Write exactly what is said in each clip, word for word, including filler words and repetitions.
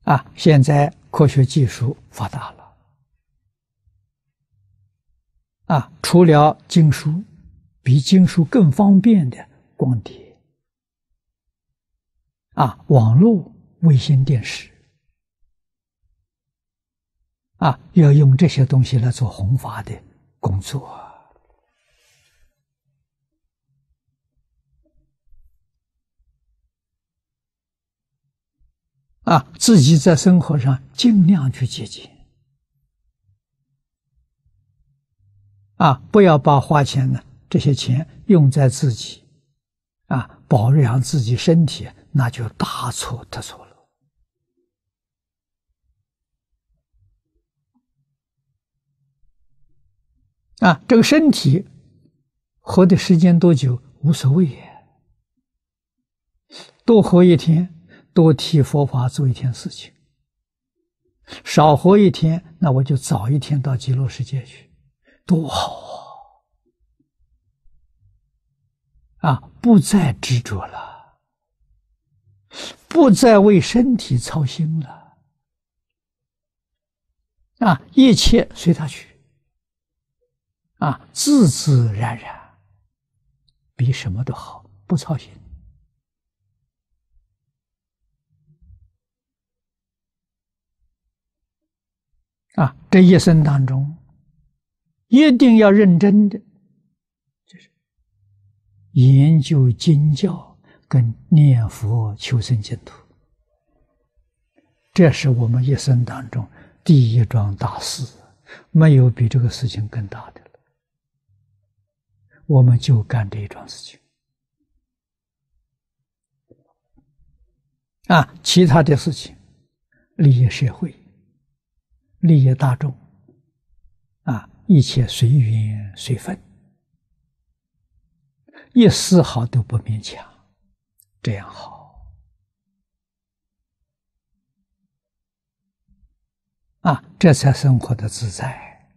啊，现在科学技术发达了，啊，除了经书，比经书更方便的光碟，啊，网络、卫星电视，啊，要用这些东西来做弘法的工作。啊，自己在生活上尽量去节俭，啊，不要把花钱呢这些钱用在自己，啊，保养自己身体，那就大错特错了。啊，这个身体活的时间多久无所谓呀，多活一天。多替佛法做一天事情，少活一天，那我就早一天到极乐世界去，多好啊！啊，不再执着了，不再为身体操心了，啊，一切随他去，啊，自自然然，比什么都好，不操心。啊，这一生当中，一定要认真的，就是研究经教跟念佛求生净土，这是我们一生当中第一桩大事，没有比这个事情更大的了。我们就干这一桩事情，啊，其他的事情，利益社会。利益大众，啊，一切随缘随分，一丝毫都不勉强，这样好。啊，这才生活的自在。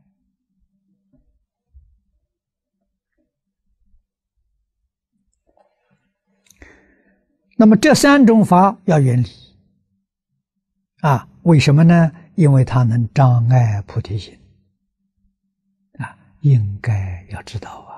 那么这三种法要远离，啊，为什么呢？因为它能障碍菩提心，啊，应该要知道啊。